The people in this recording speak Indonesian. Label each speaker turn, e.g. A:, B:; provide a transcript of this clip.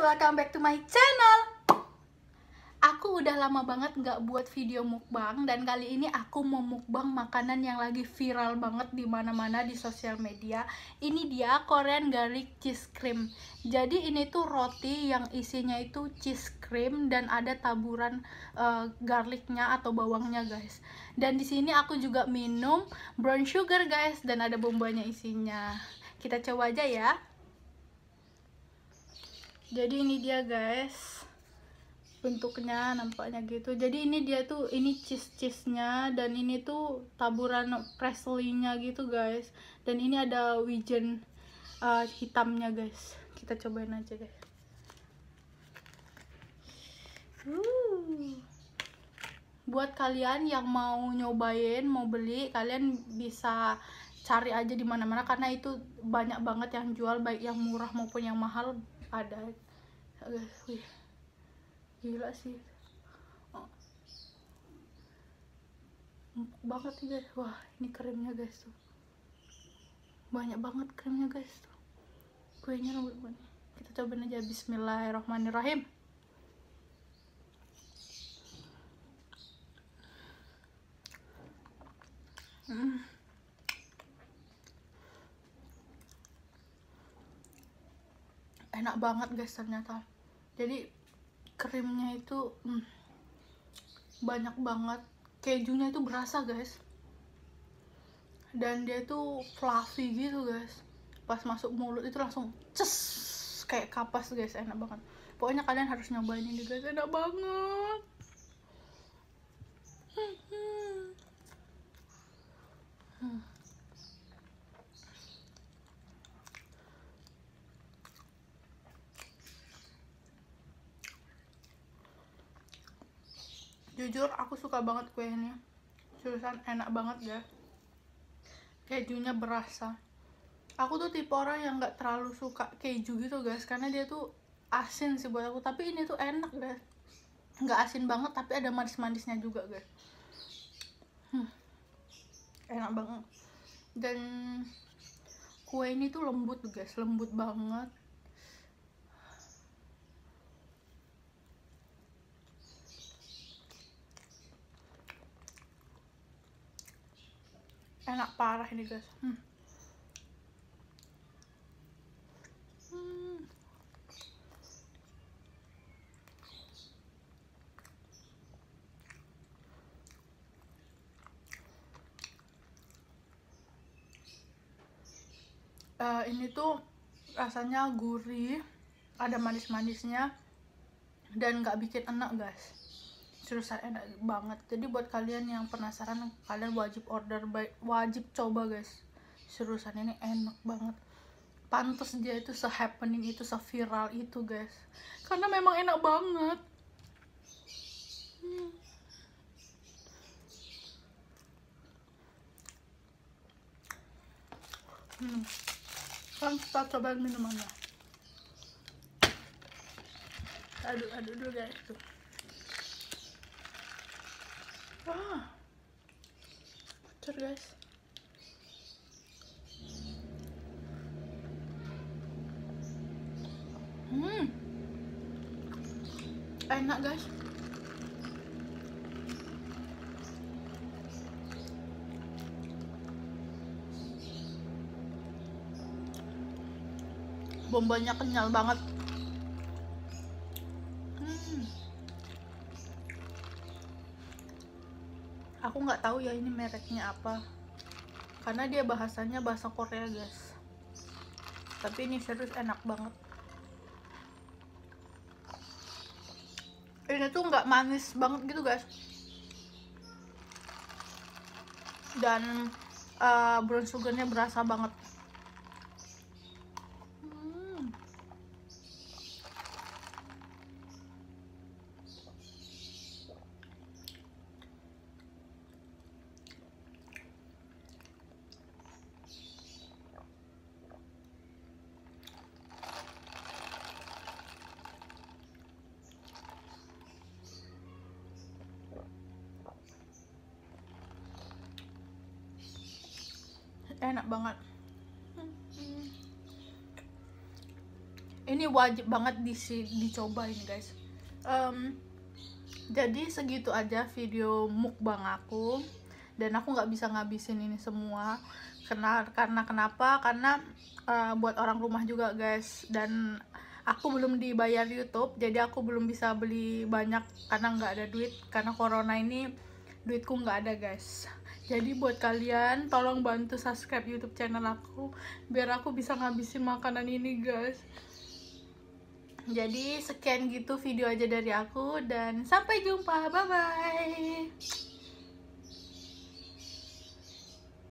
A: welcome back to my channel. Aku udah lama banget nggak buat video mukbang, dan kali ini aku mau mukbang makanan yang lagi viral banget di mana-mana di sosial media. Ini dia Korean garlic cheese cream. Jadi ini tuh roti yang isinya itu cheese cream dan ada taburan garlicnya atau bawangnya, guys. Dan di sini aku juga minum brown sugar, guys, dan ada bombanya isinya. Kita coba aja ya. Jadi ini dia, guys, bentuknya nampaknya gitu. Jadi ini dia tuh, ini cheese-nya, dan ini tuh taburan parsley-nya gitu, guys. Dan ini ada wijen hitamnya, guys. Kita cobain aja, guys. Buat kalian yang mau nyobain, mau beli, kalian bisa cari aja di mana-mana karena itu banyak banget yang jual, baik yang murah maupun yang mahal ada. Wih, gila sih, empuk banget nih, guys. Wah, ini krimnya, guys, tuh banyak banget krimnya, guys. Tuh kuenya lembut banget. Kita cobain aja. Bismillahirrahmanirrahim. Enak banget, guys, ternyata. Jadi krimnya itu banyak banget, kejunya itu berasa, guys, dan dia tuh fluffy gitu, guys. Pas masuk mulut itu langsung ces, kayak kapas, guys. Enak banget. Pokoknya kalian harus nyobain ini, guys. Enak banget. Jujur aku suka banget kue ini, seriusan enak banget, ya. Kejunya berasa. Aku tuh tipe orang yang nggak terlalu suka keju gitu, guys, karena dia tuh asin sih buat aku. Tapi ini tuh enak, guys, nggak asin banget tapi ada manis-manisnya juga, guys. Enak banget. Dan kue ini tuh lembut, guys, lembut banget. Enak parah ini, guys. Ini tuh rasanya gurih, ada manis-manisnya, dan nggak bikin enak, guys. Seriusan enak banget. Jadi buat kalian yang penasaran, kalian wajib order, wajib coba, guys. Seriusan ini enak banget. Pantes dia itu se-happening itu, se-viral itu, guys, karena memang enak banget. Kan kita cobain minumannya. Aduk dulu, guys, tuh. Wah, bocor, guys. Enak, guys. Bombanya kenyal banget. Aku nggak tahu ya ini mereknya apa, karena dia bahasanya bahasa Korea, guys. Tapi ini serius enak banget. Ini tuh nggak manis banget gitu, guys. Dan brown sugarnya berasa banget. Enak banget. ini wajib banget dicoba ini guys. Jadi segitu aja video mukbang aku, dan aku nggak bisa ngabisin ini semua karena kenapa, karena buat orang rumah juga guys, dan aku belum dibayar YouTube, jadi aku belum bisa beli banyak karena nggak ada duit, karena corona ini duitku nggak ada guys. Jadi buat kalian tolong bantu subscribe YouTube channel aku biar aku bisa ngabisin makanan ini guys. Jadi sekian gitu video aja dari aku, dan sampai jumpa, bye bye.